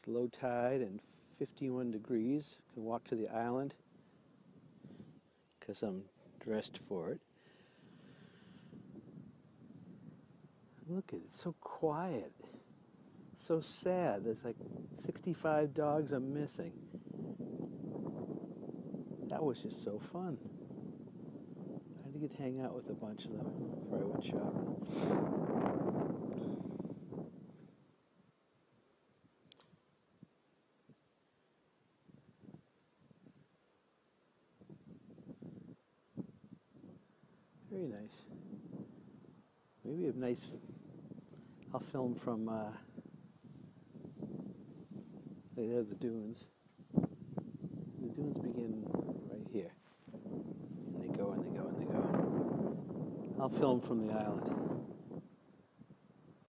low tide and 51 degrees. Can walk to the island because I'm dressed for it. Look at it, it's so quiet, so sad. There's like 65 dogs I'm missing. That was just so fun. I had to get to hang out with a bunch of them before I went shopping. Very nice. Maybe a nice, I'll film from, there are the dunes. The dunes begin right here. And they go and they go and they go. I'll film from the island.